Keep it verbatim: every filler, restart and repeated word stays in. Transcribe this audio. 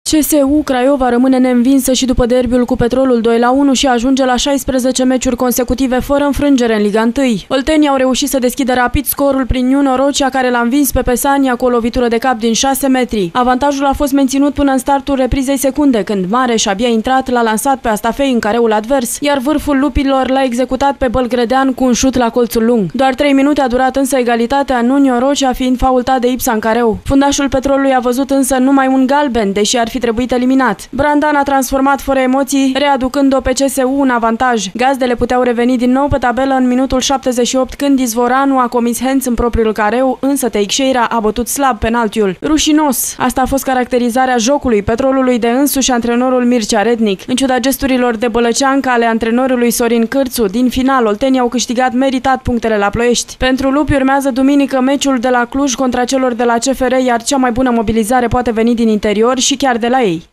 C S U Craiova rămâne neînvinsă și după derbiul cu Petrolul doi la unu și ajunge la șaisprezece meciuri consecutive fără înfrângere în Liga unu. Oltenii au reușit să deschidă rapid scorul prin Nuno Rocea, care l-a învins pe Pesania cu o lovitură de cap din șase metri. Avantajul a fost menținut până în startul reprizei secunde, când Mareș abia intrat, l-a lansat pe Astafei în careul advers, iar vârful lupilor l-a executat pe Bălgrădean cu un șut la colțul lung. Doar trei minute a durat însă egalitatea, Nuno Rocea fiind faultat de Ipsa în careu. Fundașul Petrolului a văzut însă numai un galben, deși ar fi trebuit eliminat. Brandan a transformat fără emoții, readucând-o pe C S U în avantaj. Gazdele puteau reveni din nou pe tabelă în minutul șaptezeci și opt, când Izvoranu a comis hands în propriul careu, însă Teixeira a bătut slab penaltiul. Rușinos! Asta a fost caracterizarea jocului Petrolului de însuși antrenorul Mircea Rednic. În ciuda gesturilor de bălăceancă ale antrenorului Sorin Cârțu, din final oltenii au câștigat meritat punctele la Ploiești. Pentru lupi urmează duminică meciul de la Cluj contra celor de la C F R, iar cea mai bună mobilizare poate veni din interior și chiar de la ei.